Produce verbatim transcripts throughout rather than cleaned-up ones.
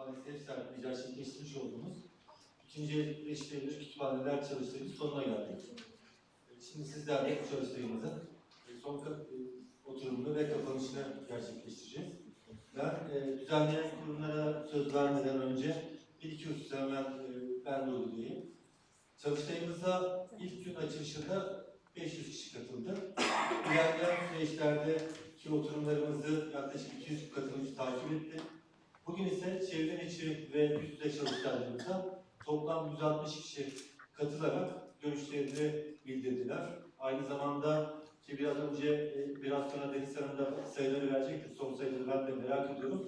Kütüphanesi ev sahipliği gerçekleştirmiş olduğumuz ikinci erişilebilir kütüphaneler çalıştayımız sonuna geldik. Şimdi sizlerle bu çalıştayımızın son oturumunu ve kapanışını gerçekleştireceğiz. Ben e, düzenleyen kurumlara söz vermeden önce bir iki husus hemen e, ben de uygulayayım. Çalıştayımıza ilk gün açılışında beş yüz kişi katıldı. İlerleyen süreçlerdeki oturumlarımızı yaklaşık iki yüz katılımcı takip etti. Bugün ise çevrim içi ve yüz yüze çalıştaylarımıza toplam yüz altmış kişi katılarak görüşlerini bildirdiler. Aynı zamanda ki biraz önce, biraz sonra Deniz Hanım da sayıları verecektir, son sayıları ben de merak ediyorum.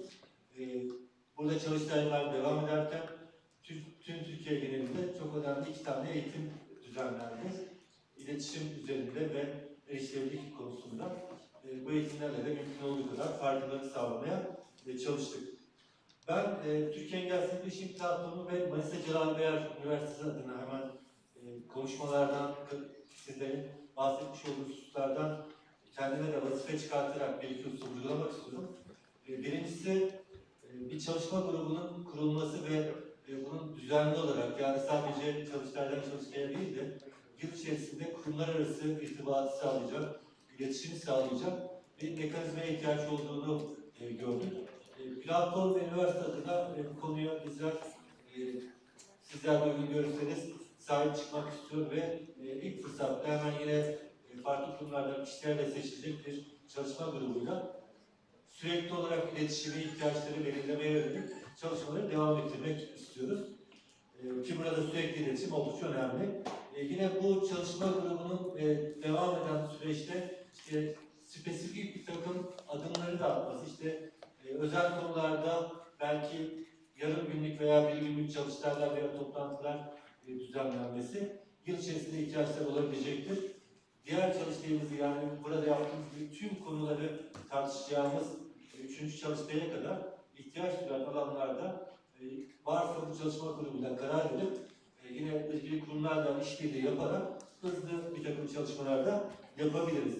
Burada çalıştaylar devam ederken tüm, tüm Türkiye genelinde çok önemli iki tane eğitim düzenlendi. İletişim üzerinde ve erişilebilirlik konusunda bu eğitimlerle de mümkün olduğu kadar farkındalık sağlamaya çalıştık. Ben e, Türkiye Engelsiz Bilişim Platformu ve Manisa Celal Bayar Üniversitesi adına hemen e, konuşmalardan, sizlerin bahsetmiş olduğu hususlardan kendime de vazife çıkartarak bir iki husus uygulamak istiyorum. E, birincisi, e, bir çalışma grubunun kurulması ve e, bunun düzenli olarak, yani sadece çalıştaydan çalıştaya değil de yıl içerisinde kurumlar arası irtibatı sağlayacak, iletişimi sağlayacak bir mekanizmaya ihtiyaç olduğunu e, gördük. Platform ve üniversite adına e, bu konuya bizler e, sizler de uygun görürseniz sahip çıkmak istiyor ve e, ilk fırsatta hemen yine e, farklı kurumlardan kişilerle seçilecek bir çalışma grubuyla sürekli olarak iletişimi, ihtiyaçları belirlemeye yönelik çalışmaları devam ettirmek istiyoruz. E, ki burada sürekli iletişim oldukça önemli. E, yine bu çalışma grubunun e, devam eden süreçte işte, spesifik bir takım adımları da atması, işte Ee, özel konularda belki yarım günlük veya bir günlük çalıştaylar veya toplantılar e, düzenlenmesi yıl içerisinde ihtiyaçlar olabilecektir. Diğer çalıştayımızı, yani burada yaptığımız gibi tüm konuları tartışacağımız e, üçüncü çalıştaya kadar ihtiyaç duyan alanlarda e, varsa bu çalışma grubuyla karar verip e, yine ilgili kurumlarla işbirliği yaparak hızlı bir takım çalışmalarda yapabiliriz.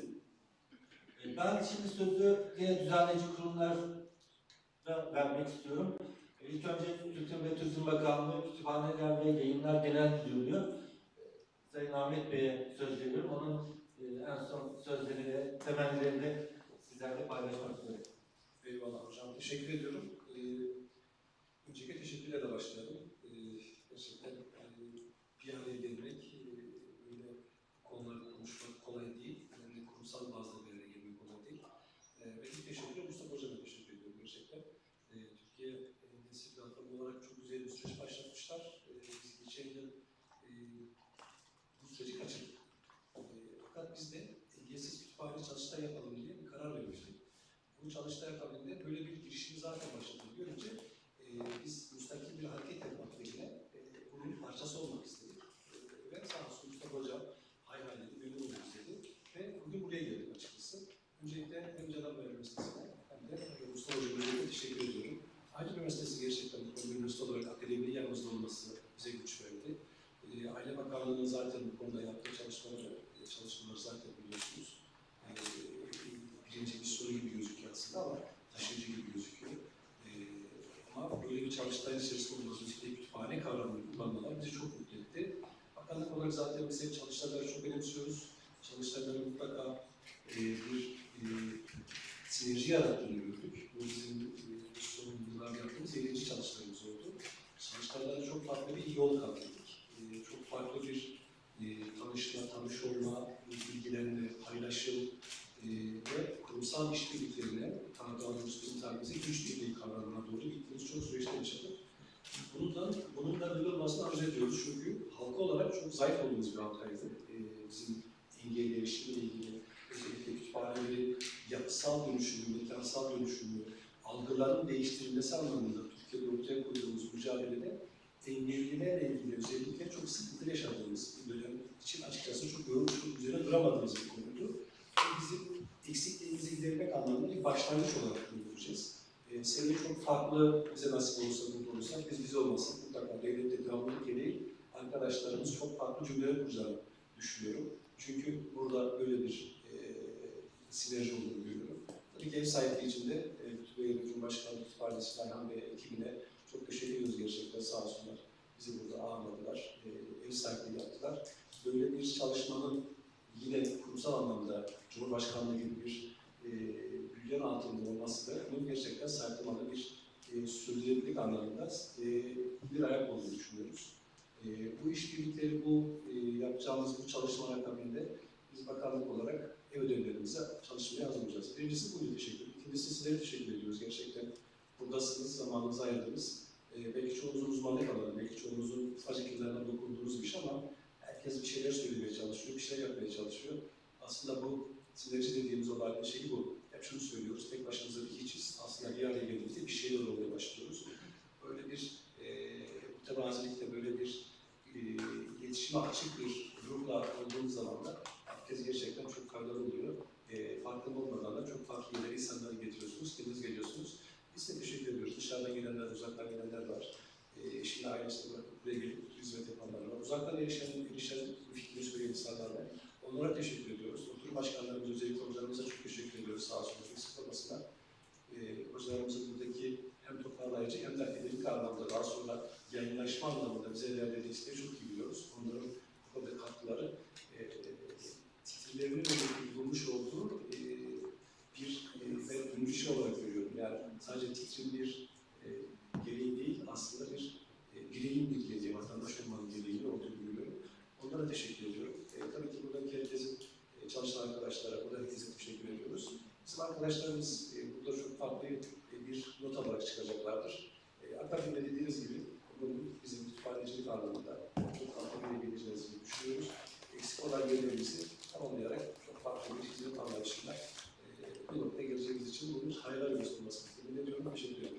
E, ben şimdi sözü yine düzenleyici kurumlar vermek istiyorum. İlk önce Kültür ve Turizm Bakanlığı Kütüphaneler ve Yayınlar Genel Müdürlüğü Sayın Ahmet Bey'e söz veriyorum. Onun en son sözlerini, temellerini sizlerle paylaşmak üzere. Eyvallah hocam. Teşekkür ediyorum. Ee, öncelikle teşekkürlerle başlayalım. Ee, gerçekten e, bir araya gelmek, e, böyle konularda konuşmak kolay değil. Yani kurumsal bazda bir araya gelmek kolay değil. Ee, ve ilk teşekkür Mustafa Hocam'a teşekkür ediyorum gerçekten. Ee, Türkiye Engelsiz Platformu olarak çok güzel bir süreç başlatmışlar. Ee, biz geçen yıl e, bu süreci kaçırdık. Ee, fakat biz de engelsiz kütüphane çalıştay yapalım diye bir karar vermiştik. Bu çalıştay akabinde böyle bir girişimi zaten başladık. Görünce e, biz müstakil bir hareket yapmak yerine e, bunun parçası olmak istedik. E, ve sağ olsun Mustafa Hocam hay hay dedi, memnun olmak istedi. Ve bugün buraya geldik açıkçası. Öncelikle hem Celal Bayar Üniversitesi'ne hem de Mustafa Hocam'a teşekkür ediyorum. Aydın Üniversitesi gerçekten bir üniversite olarak akademinin yanımızda olması bize güç verdi. E, Aile Bakanlığı'nın zaten bu konuda yaptığı çalışmaları, çalışmaları zaten biliyorsunuz. E, birinci bir soru gibi gözüküyor aslında ama taşıyıcı gibi gözüküyor. Ee, ama böyle bir çalıştayın içerisinde olması, işte kütüphane kavramını kullanmalar bizi çok mutlu etti. Bakanlık olarak zaten biz hep çalıştayları çok önemsiyoruz. Çalıştayların mutlaka e, bir e, sinerji yarattığını gördük. Bu bizim e, son yıllarda yaptığımız yedinci çalıştayımız oldu. Çalıştaylarda çok farklı bir yol kat ettik. E, çok farklı bir e, tanışma, tanış olma, bilgilenme, paylaşım, Ee, ve kurumsal işbirliklerine, Kanada Üniversitesi'nin tabiriyle güç birliği kavramına doğru gittiğimiz çok süreçte yaşadık. Bunun, bunun da böyle olmasını arzu ediyoruz çünkü halka olarak çok zayıf olduğumuz bir halkaydı. Ee, bizim engelli erişimle ilgili, özellikle kütüphaneleri yapısal dönüşümü, mekansal dönüşümü, algıların değiştirilmesi anlamında Türkiye'de ortaya koyduğumuz mücadelede engellilerle ilgili özellikle çok sıkıntı yaşadığımız bir dönem için açıkçası çok yoğun, çok üzerine duramadığımız bir konuydu. Bizim eksikliğimizi gidermek anlamında bir başlangıç olarak göreceğiz. Ee, Seneye çok farklı bize nasip olursa, mutlu olursak, biz bize olmasın mutlaka devlette devamlılık gereği arkadaşlarımız çok farklı cümleler kuracağını düşünüyorum. Çünkü burada böyle bir e, sinerji olduğunu görüyorum. Tabii ki ev sahipliği içinde e, Kütüphane Cumhurbaşkanı Kütüphanesi Ayhan Bey ekibine çok Çok teşekkür ediyoruz gerçekten, sağ olsunlar. Bizi burada ağırladılar, e, ev sahipliği yaptılar. Böyle bir çalışmanın yine kurumsal anlamda Cumhurbaşkanlığı gibi bir e, bülgen altında olması da bunun gerçekten sahiplamalı bir e, sürdürülebilirlik anlamında e, bir ayak olduğunu düşünüyoruz. E, bu işbirlikleri, bu e, yapacağımız bu çalışmalar akabinde biz bakanlık olarak ev ödevlerimize çalışmaya hazırlayacağız. Birincisi buydu, teşekkür ederim. İkincisi sizlere teşekkür ediyoruz. Gerçekten buradasınız, zamanınızı ayırdınız. E, belki çoğunuzun uzmanlık alanı, belki çoğunuzun ufacık yıllarına dokunduğunuz bir şey ama herkes bir şeyler söylemeye çalışıyor, bir şeyler yapmaya çalışıyor. Aslında bu sinerji dediğimiz olayın şeyi bu. Hep şunu söylüyoruz, tek başımıza bir hiçiz. Aslında bir araya geldiğimizde bir şeyler olmaya başlıyoruz. Böyle bir e, mütevazilikte, böyle bir e, iletişime açık bir ruhla olduğumuz zaman da herkes gerçekten çok faydalı oluyor. E, farkında olmadan da çok farklı yerlere insanları getiriyorsunuz, kendiniz geliyorsunuz. Biz de teşekkür ediyoruz. Dışarıdan gelenler, uzaktan gelenler var. E, eşiyle ailesini bırakıp buraya gelip hizmet yapanlar var. Uzaktan erişen, erişen bu fikri söyleyen insanlar var. Onlara teşekkür ediyoruz. Oturum başkanlarımız, özellikle hocalarımıza çok teşekkür ediyoruz. Sağ olsun, eksik olmasınlar. E, hocalarımızın buradaki hem toparlayıcı hem de akademik anlamda, daha sonra yayınlaşma anlamında bize verdiği desteği çok iyi biliyoruz. Onların bu konuda katkıları e, titrilerinin bulmuş olduğu e, bir e, ben şey olarak görüyorum. Yani sadece titrin bir e, gereği değil, aslında bir e, bireyin bir gereği, vatandaş olmanın gereği olduğunu görüyorum. Onlara teşekkür ediyorum. E, tabii ki buradaki herkesin, e, çalışan arkadaşlara, burada herkese teşekkür ediyoruz. Bizim arkadaşlarımız e, burada çok farklı e, bir not alarak çıkacaklardır. E, Akademide dediğiniz gibi bunun bizim kütüphanecilik anlamında çok farklı bir geleceğinizi düşünüyoruz. Eksik olan yerlerimizi tamamlayarak çok farklı bir hizmet anlayışıyla e, bu noktaya geleceğimiz için bunun hayırlar göstermesini temin ediyorum. Teşekkür ederim.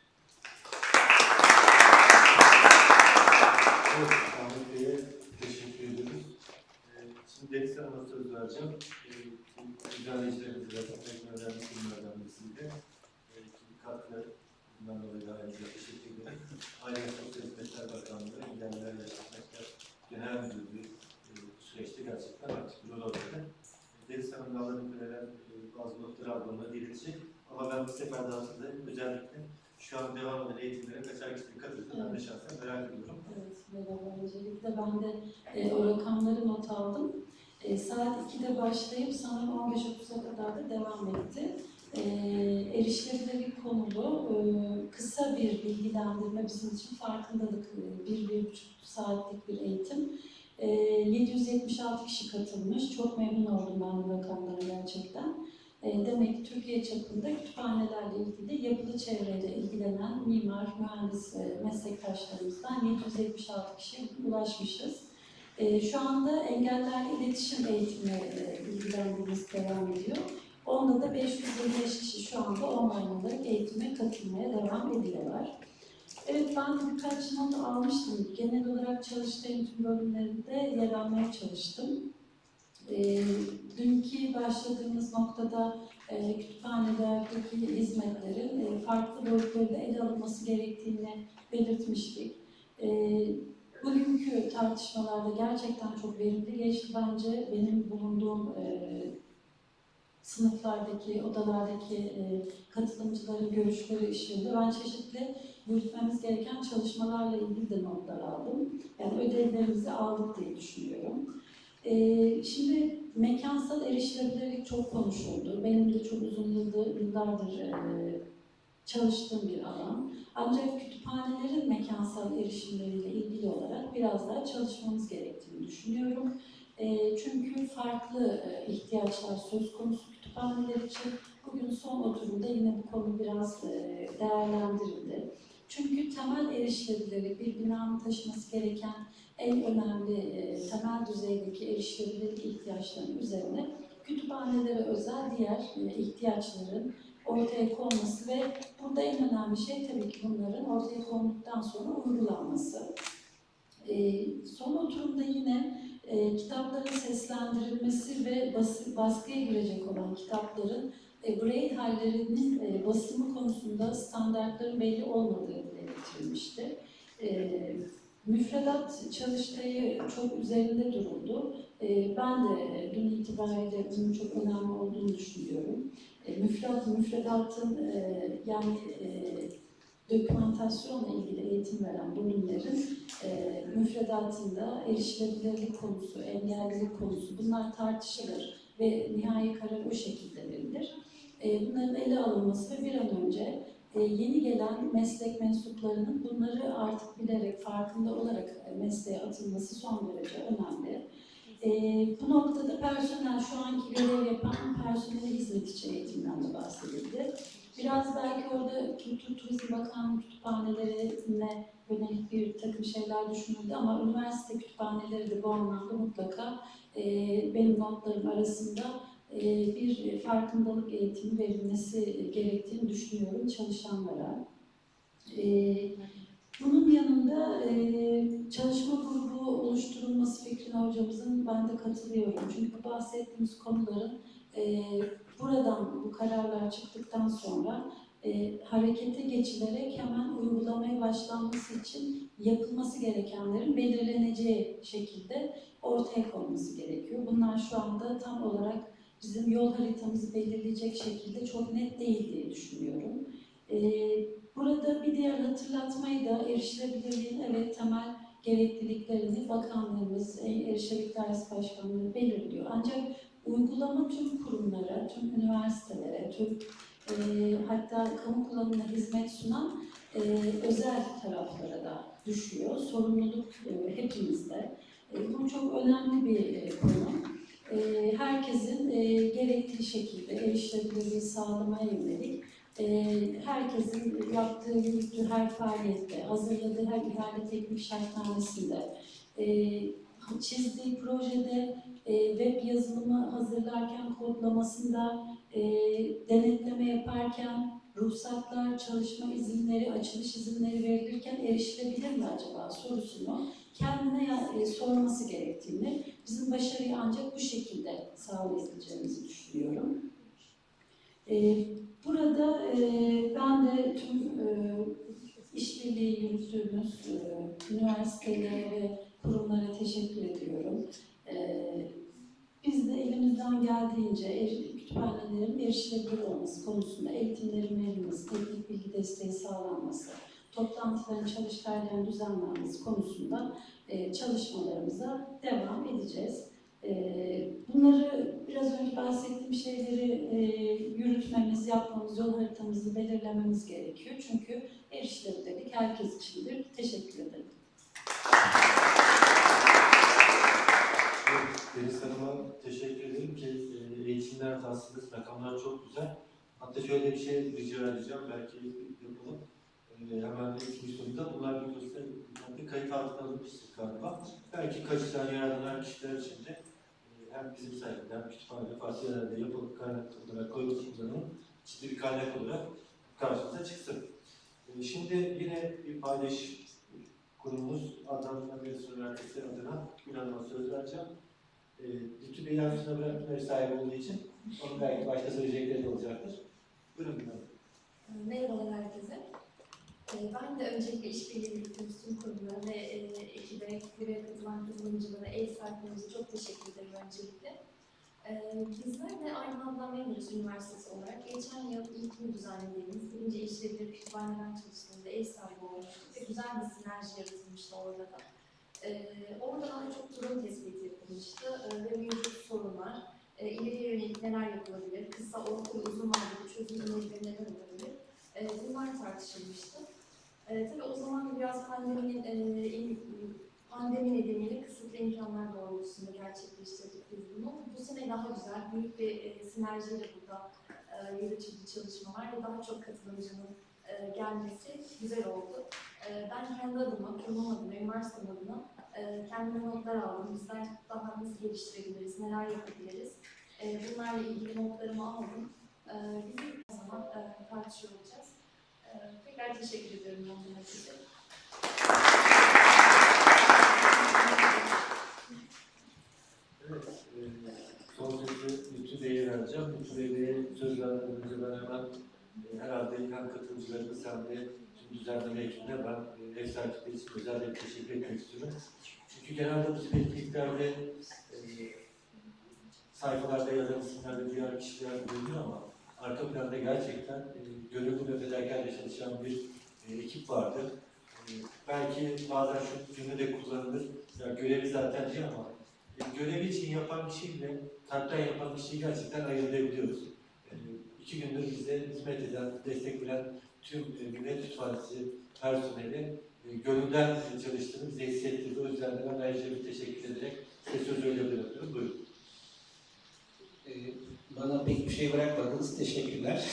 Evet, Ahmet Bey'e teşekkür ediyoruz. Ee, şimdi Deniz Hanım'a söz vereceğim. Ee, İzleyicilerimize de çok önemli konulardan birisiydi. Ee, katkı bundan dolayı da ayrıca teşekkür ederim. Aile ve Sosyal Hizmetler Bakanlığı, Engelliler ve Hizmetler Genel Müdürlüğü e, bu süreçte gerçekten aktif bir rol aldı. Deniz Hanım'la alanı veren e, bazı notları aldığımda gelecek. Ama ben bu sefer daha size özellikle şu an devam eden eğitimlere kaçar kişileri katıldı. Ben de şahsen merak ediyorum. Evet, merhaba. Öncelikle ben de e, o rakamları not aldım. E, saat ikide başlayıp sanırım on beş otuza kadar da devam etti. E, erişilebilirlik konulu e, kısa bir bilgilendirme bizim için farkındalık. E, bir, bir buçuk saatlik bir eğitim. E, yedi yüz yetmiş altı kişi katılmış. Çok memnun oldum ben bu rakamlara gerçekten. E, demek ki Türkiye çapında kütüphanelerle ilgili yapılı çevreyle ilgilenen mimar, mühendis ve meslektaşlarımızdan yedi yüz yetmiş altı kişiye ulaşmışız. E, şu anda engellerle iletişim eğitimiyle ilgilendiğimiz devam ediyor. Onda da beş yüz yirmi beş kişi şu anda online olarak eğitime katılmaya devam ediyorlar. Evet, ben de birkaç not almıştım. Genel olarak çalıştığım tüm bölümlerinde yer almaya çalıştım. E, dünkü başladığımız noktada e, kütüphanelerdeki hizmetlerin e, farklı boyutlarında ele alınması gerektiğini belirtmiştik. E, bugünkü tartışmalarda gerçekten çok verimli geçti bence. Benim bulunduğum e, sınıflardaki, odalardaki e, katılımcıların görüşleri ışığında ben çeşitli yürütmemiz gereken çalışmalarla ilgili de notlar aldım. Yani ödevlerimizi aldık diye düşünüyorum. Ee, şimdi mekansal erişilebilirlik çok konuşuldu. Benim de çok uzun yıldır, yıllardır e, çalıştığım bir alan. Ancak kütüphanelerin mekansal erişimleriyle ilgili olarak biraz daha çalışmamız gerektiğini düşünüyorum. E, çünkü farklı e, ihtiyaçlar söz konusu kütüphaneler için. Bugün son oturumda yine bu konu biraz e, değerlendirildi. Çünkü temel erişilebilirlik, bir binanın taşıması gereken en önemli e, temel düzeydeki erişilebilirlik ihtiyaçlarının üzerine kütüphanelere özel diğer e, ihtiyaçların ortaya konması ve burada en önemli şey tabii ki bunların ortaya konduktan sonra uygulanması. E, son oturumda yine e, kitapların seslendirilmesi ve bas, baskıya girecek olan kitapların e, Braille hallerinin e, basımı konusunda standartların belli olmadığı dile getirilmişti. E, müfredat çalıştayı çok üzerinde duruldu. E, ben de dün itibariyle bunun çok önemli olduğunu düşünüyorum. E, müfredat, müfredatın e, yani e, dokümantasyonla ilgili eğitim veren bölümlerin e, müfredatında erişilebilirlik konusu, engellilik konusu bunlar tartışılır ve nihai karar o şekilde verilir. E, bunların ele alınması ve bir an önce e, yeni gelen meslek mensuplarının bunları artık bilerek, farkında olarak e, mesleğe atılması son derece önemli. E, bu noktada personel, şu anki görev yapan personel hizmet içi eğitimden de bahsedildi. Biraz belki orada Kültür Turizm Bakanlığı kütüphanelerine yönelik bir takım şeyler düşünüldü ama üniversite kütüphaneleri de bu anlamda mutlaka e, benim notlarım arasında e, bir farkındalık eğitimi verilmesi gerektiğini düşünüyorum çalışanlara. E, bunun yanında e, çalışma grubu oluşturulması fikrine hocamızın ben de katılıyorum. Çünkü bu bahsettiğimiz konuların e, buradan bu kararlar çıktıktan sonra e, harekete geçilerek hemen uygulamaya başlanması için yapılması gerekenlerin belirleneceği şekilde ortaya konması gerekiyor. Bunlar şu anda tam olarak bizim yol haritamızı belirleyecek şekilde çok net değil diye düşünüyorum. E, burada bir diğer hatırlatmayı da erişilebilirliğin evet temel gerekliliklerini bakanlığımız, Erişilebilirlik Dairesi Başkanlığı belirliyor. Ancak uygulama tüm kurumlara, tüm üniversitelere, tüm e, hatta kamu kullanımına hizmet sunan e, özel taraflara da düşüyor. Sorumluluk e, hepimizde. E, bu çok önemli bir e, konu. E, herkesin e, gerektiği şekilde erişilebilirliği sağlamaya yönelik e, herkesin yaptığı, yürüttüğü her faaliyette, hazırladığı her ihale teknik şartnamesinde, e, çizdiği projede, e, web yazılımı hazırlarken kodlamasında, e, denetleme yaparken, ruhsatlar, çalışma izinleri, açılış izinleri verilirken erişilebilir mi acaba sorusunu kendine e, sorması gerektiğini, bizim başarıyı ancak bu şekilde sağlayabileceğimizi düşünüyorum. E, burada e, ben de tüm e, işbirliği yürüttüğümüz e, üniversitelere ve kurumlara teşekkür ediyorum. E, biz de elimizden geldiğince er, kütüphanelerin erişilebilir olması konusunda eğitimlerin verilmesi, teknik bilgi desteği sağlanması, toplantıların çalıştayların düzenlenmesi konusunda e, çalışmalarımıza devam edeceğiz. E, bunları biraz önce bahsettiğim şeyleri e, yürütmemiz, yapmamız, yol haritamızı belirlememiz gerekiyor. Çünkü erişilebilirlik herkes içindir. Teşekkür ederim. Deniz Hanım'a teşekkür ederim ki e, eğitimler, tahsildiniz, rakamlar çok güzel. Hatta şöyle bir şey rica edeceğim, belki yapalım. E, hemen de ikinci soruda bunlar bir sosyal kayıt altına alınmıştır galiba. Belki kaçıran yararlanan kişiler için de e, hem bizim sayfada hem kütüphanede farklı yerlerde yapılıp kaynak olarak koyulmuş kullanımın ciddi bir kaynak olarak karşımıza çıksın. E, şimdi yine bir paylaşım kurumumuz Adnan Üniversitesi Üniversitesi adına bir adama söz vereceğim. E, Lütfü Bey'i yarısına bırakma sahibi olduğu için onun belki başka söyleyecekleri de olacaktır. Buyurun bir Merhabalar herkese. Ben de öncelikle işbirliği yürüttüğümüz tüm kurumlara ve ekibe, ekibe katılan katılımcılara, ev sahiplerimize çok teşekkür ederim öncelikle. Bizler de aynı Adnan Menderes Üniversitesi olarak geçen yıl ilkini düzenlediğimiz birinci erişilebilir kütüphaneden çalıştığımızda ev sahibi olmuştuk ve güzel bir sinerji yaratılmıştı orada da. Orada daha çok durum tespiti yapılmıştı ve mevcut sorunlar, e, ileriye yönelik neler yapılabilir, kısa, orta ve uzun vadeli çözüm önerileri neler olabilir, e, bunlar tartışılmıştı. E, tabii o zaman biraz pandeminin e, pandemi nedeniyle kısıtlı imkanlar doğrultusunda gerçekleştirdik biz bunu. Bu sene daha güzel, büyük bir e, sinerjiyle burada e, yürütüldü çalışmalar ve daha çok katılımcının e, gelmesi güzel oldu. E, ben kendi adıma, kurumum adına, üniversitem adına e, kendime notlar aldım. Bizler daha nasıl geliştirebiliriz, neler yapabiliriz? E, bunlarla ilgili notlarımı aldım. E, bizim o zaman e, tartışıyor olacağız. E, tekrar teşekkür ediyorum notlarına size. Evet, e, son sözü Lütfü Bey'e vereceğim. Lütfü Bey'e söz vermeden önce ben hemen e, herhalde hem katılımcılarımız hem de tüm düzenleme ekibine ben e, ev sahipleri için özellikle teşekkür etmek istiyorum. Çünkü genelde bu tip etkinliklerde e, sayfalarda yazan isimlerde diğer kişiler görünüyor ama arka planda gerçekten e, gönüllü ve fedakarca çalışan bir e, ekip vardı. E, belki bazen şu cümle de kullanılır. Ya görevi zaten diye ama e, görevi için yapan kişiyle kalpten yapan kişiyi gerçekten ayırt edebiliyoruz. E, iki gündür bize hizmet eden, destek veren tüm e, Millet Kütüphanesi personeli e, gönülden çalıştığını bize hissettirdi. O yüzden de ben ayrıca bir teşekkür ederek size sözü öyle bırakıyorum. Buyurun. Ee, Bana pek bir şey bırakmadınız. Teşekkürler.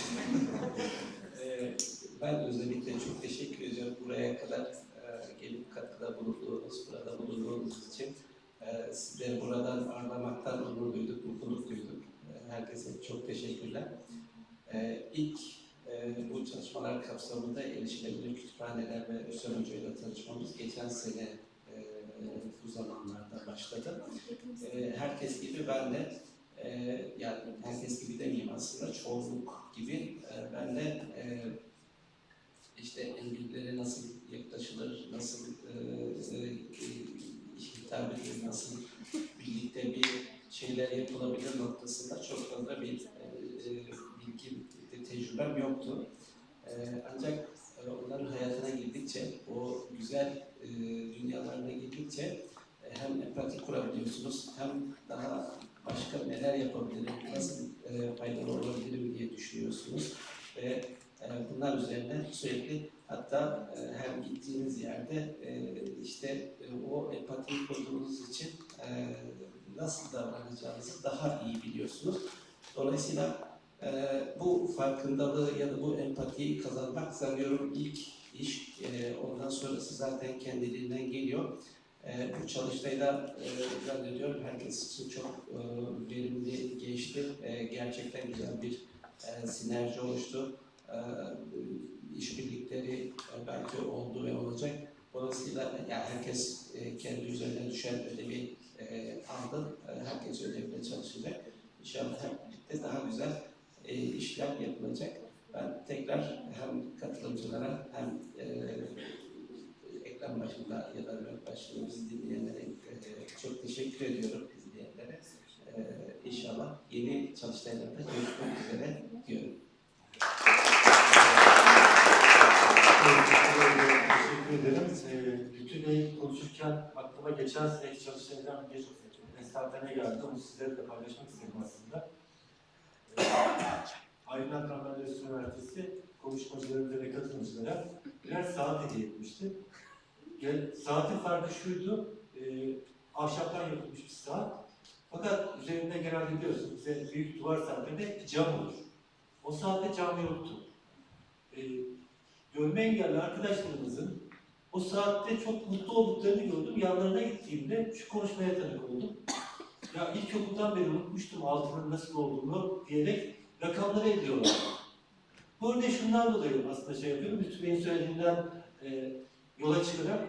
Ee, Ben özellikle çok teşekkür ediyorum buraya kadar e, gelip katkıda bulunduğunuz, burada bulunduğunuz için. E, Sizleri buradan ağırlamaktan onur duyduk, mutluluk duyduk. E, Herkese çok teşekkürler. E, İlk e, bu çalışmalar kapsamında erişilebilir kütüphaneler ve Hüseyin Hoca ile tanışmamız geçen sene e, bu zamanlarda başladı. E, Herkes gibi ben de Ee, yani herkes gibi demeyeyim aslında, çoğunluk gibi ee, ben de e, işte engellilere nasıl yaklaşılır, nasıl e, e, hitap edilir, nasıl birlikte bir şeyler yapılabilir noktasında çok fazla bir e, bilgi, bir tecrübem yoktu. E, ancak e, onların hayatına girdikçe, o güzel e, dünyalarına girdikçe e, hem empati kurabiliyorsunuz, hem daha başka neler yapabilirim, nasıl e, faydalı olabilirim diye düşünüyorsunuz ve e, bunlar üzerine sürekli, hatta e, her gittiğiniz yerde e, işte e, o empatiyi kurduğunuz için e, nasıl davranacağınızı daha iyi biliyorsunuz. Dolayısıyla e, bu farkındalığı ya da bu empatiyi kazanmak sanıyorum ilk iş. E, ondan sonrası zaten kendiliğinden geliyor. E, bu çalıştayda e, zannediyorum herkes için çok e, verimli geçti. E, gerçekten güzel bir e, sinerji oluştu. E, işbirlikleri e, belki oldu ve olacak. Dolayısıyla yani herkes e, kendi üzerine düşen ödevi e, aldı. E, herkes ödevle çalışacak. İnşallah hep birlikte daha güzel e, işler yapılacak. Ben tekrar hem katılımcılara hem e, ekran başında ya da web başında bizi dinleyenlere e, çok teşekkür ediyorum, izleyenlere. E, İnşallah yeni çalıştaylarda görüşmek üzere diyorum. Teşekkür ederim. Ee, Lütfü Bey konuşurken aklıma geçen seneki çalıştaydan bir mesafene geldi. Onu sizlerle de paylaşmak istedim aslında. Ee, Aydın Akran Üniversitesi Üniversitesi konuşmacılarımıza ve katılımcılara birer saat hediye etmişti. Yani saatin farkı şuydu, e, ahşaptan yapılmış bir saat. Fakat üzerinde genelde biliyorsunuz bize büyük duvar saatinde cam olur. O saatte cam yoktu. E, görme engelli arkadaşlarımızın o saatte çok mutlu olduklarını gördüm. Yanlarına gittiğimde şu konuşmaya tanık oldum. Ya ilkokuldan beri unutmuştum altının nasıl olduğunu diyerek rakamları ediyorlar. Bu örneği şundan dolayı aslında şey yapıyorum. Lütfü Bey'in söylediğinden e, yola çıkarak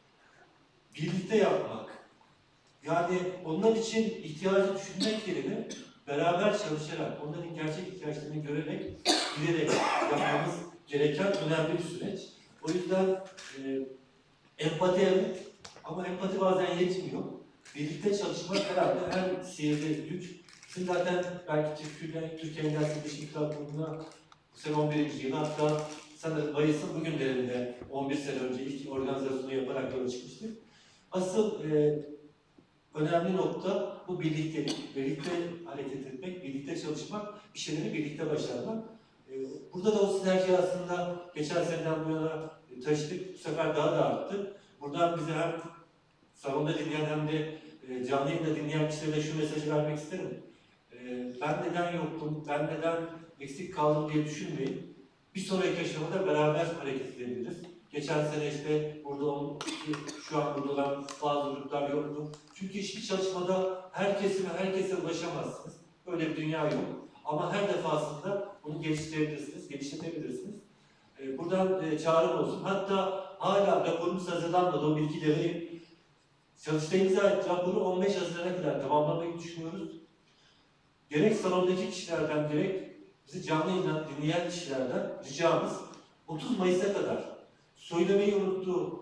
birlikte yapmak. Yani onlar için ihtiyacı düşünmek yerine beraber çalışarak, onların gerçek ihtiyaçlarını görerek, bilerek yapmamız gereken önemli bir süreç. O yüzden e, empati evet ama empati bazen yetmiyor. Birlikte çalışmak herhalde her sihirli güç. Şimdi zaten belki Türkiye, Türkiye Engelsiz Bilişim Platformu'na bu sene on birinci yılı, hatta sanırım Mayıs'ın bugünlerinde on bir sene önce ilk organizasyonu yaparak yola çıkmıştık. Asıl e, önemli nokta bu birliktelik, birlikte hareket etmek, birlikte çalışmak, bir şeyleri birlikte başarmak. E, burada da o sinerji aslında geçen seneden bu yana taşıdık, bu sefer daha da arttı. Buradan bize hem salonda dinleyen hem de e, canlı yayında dinleyen kişilere şu mesajı vermek isterim. E, ben neden yoktum, ben neden eksik kaldım diye düşünmeyin. Bir sonraki aşamada beraber hareket edebiliriz. Geçen sene işte burada olan, şu an burada olan bazı gruplar yoktu. Çünkü hiçbir çalışmada herkese ve herkese ulaşamazsınız. Öyle bir dünya yok. Ama her defasında bunu geliştirebilirsiniz, geliştirebilirsiniz. Ee, buradan e, çağrım olsun. Hatta hala raporumuz hazırlanmadı, o bilgileri çalıştayımıza ait raporu on beş Haziran'a kadar tamamlamayı düşünüyoruz. Gerek salondaki kişilerden, gerek bizi canlı yayından dinleyen kişilerden ricamız otuz Mayıs'a kadar söylemeyi unuttuğu,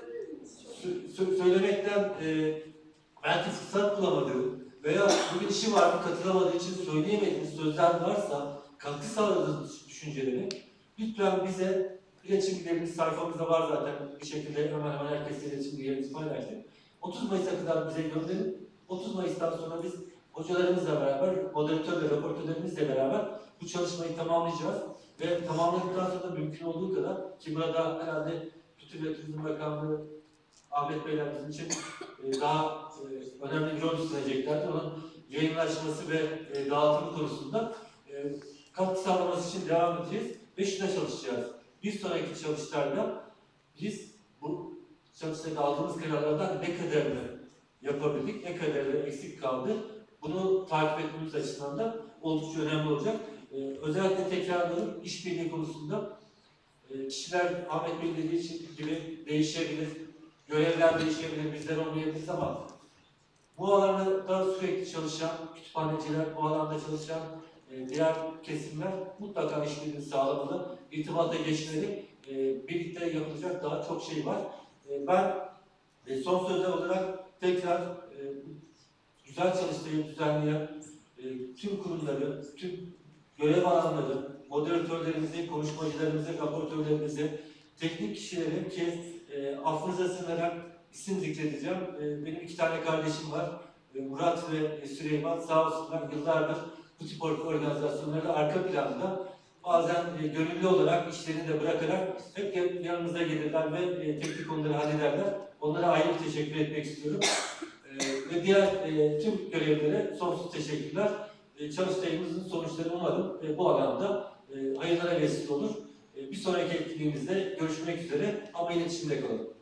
sö söylemekten e, belki fırsat bulamadığı veya bugün işi vardı katılamadığı için söyleyemediğiniz sözler varsa, katkı sağladığınız düşünceleri lütfen bize İletişim bilgilerimiz sayfamızda var zaten. Bir şekilde hemen hemen herkesle iletişim bilgilerimizi paylaştık. otuz Mayıs'a kadar bize gönderin. otuz Mayıs'tan sonra biz hocalarımızla beraber, moderatör ve raportörlerimizle beraber bu çalışmayı tamamlayacağız. Ve tamamladıktan sonra da mümkün olduğu kadar, ki burada herhalde Kültür ve Turizm Bakanlığı Ahmet Beyler bizim için e, daha e, önemli bir rol üstleneceklerdir. Onun yayınlaşması ve e, dağıtımı konusunda e, katkı sağlaması için devam edeceğiz ve şuna çalışacağız. Bir sonraki çalıştayda biz bu çalıştayda aldığımız kararlardan ne kadarını yapabildik, ne kadarı eksik kaldı, bunu takip etmemiz açısından da oldukça önemli olacak. Ee, özellikle tekrarlarım işbirliği konusunda e, kişiler Ahmet Bey dediği gibi değişebilir, görevler değişebilir, bizler olmayabiliriz ama bu alanda sürekli çalışan kütüphaneciler, bu alanda çalışan e, diğer kesimler mutlaka işbirliğini sağlamalı, irtibata geçmeleri, e, birlikte yapılacak daha çok şey var. E, ben e, son sözler olarak tekrar e, güzel çalıştayı düzenleyen e, tüm kurumları, tüm görev alanları, moderatörlerimizi, konuşmacılarımızı, raportörlerimizi, teknik kişileri ki e, affınıza sığınarak isim zikredeceğim. E, benim iki tane kardeşim var. E, Murat ve Süleyman sağ olsunlar yıllardır bu tip organizasyonlarda arka planda bazen e, gönüllü olarak işlerini de bırakarak hep yanımıza gelirler ve e, teknik konuları hallederler. Onlara ayrı bir teşekkür etmek istiyorum. E, ve diğer e, tüm görevlilere sonsuz teşekkürler. E, çalıştayımızın sonuçları umarım e, bu alanda e, hayırlara vesile olur. E, bir sonraki etkinliğimizde görüşmek üzere ama iletişimde kalın.